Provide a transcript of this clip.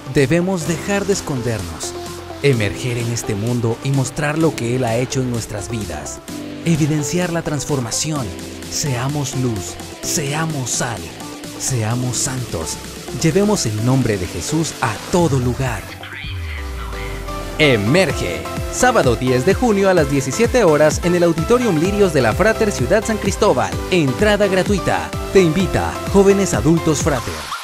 Debemos dejar de escondernos, emerger en este mundo y mostrar lo que Él ha hecho en nuestras vidas. Evidenciar la transformación. Seamos luz, seamos sal, seamos santos. Llevemos el nombre de Jesús a todo lugar. Emerge. Sábado 10 de junio a las 17 horas en el Auditorium Lirios de la Frater Ciudad San Cristóbal. Entrada gratuita. Te invita Jóvenes Adultos Frater.